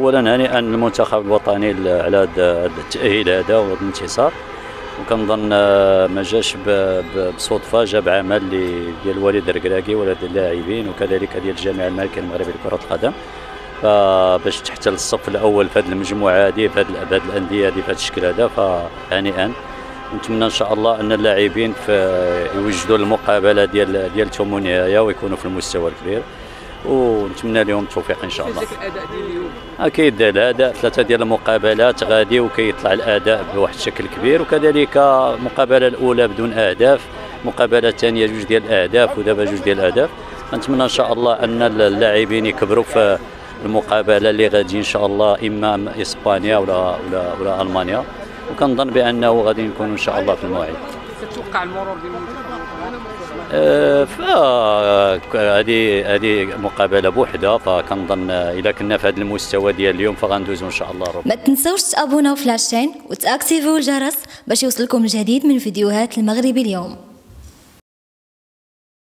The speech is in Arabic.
اولا هنيئا للمنتخب الوطني على هذا التاهيل هذا وهذا الانتصار. وكنظن ما جاش بصدفه، جا بعمل ديال الوالد الركراكي ولا ديال اللاعبين وكذلك ديال الجامعه الملكيه المغربيه لكره القدم، فباش تحتل الصف الاول في هذه المجموعه هذه في هذه الانديه هذه في هذا الشكل هذا، فهنيئا. ونتمنى ان شاء الله ان اللاعبين يوجدوا المقابله ديالهم النهايه ويكونوا في المستوى الكبير، ونتمنى لهم التوفيق ان شاء الله. الاداء ديال اليوم اكيد الاداء 3 ديال المقابلات غادي وكيطلع الاداء بواحد الشكل كبير، وكذلك المقابله الاولى بدون اهداف، المقابله الثانيه 2 ديال الاهداف ودابا 2 ديال الاهداف. نتمنى ان شاء الله ان اللاعبين يكبروا في المقابله اللي غادي ان شاء الله اما اسبانيا ولا المانيا، وكنظن بانه غادي نكونوا ان شاء الله في الموعد. تتوقع المرور ديال هذه مقابله بوحده، فكنظن اذا كنا في هذا المستوى ديال اليوم فغندوزوا ان شاء الله. ما تنسوش تابوناو في لاشين وتاكتيفيو الجرس باش يوصلكم الجديد من فيديوهات المغربي اليوم.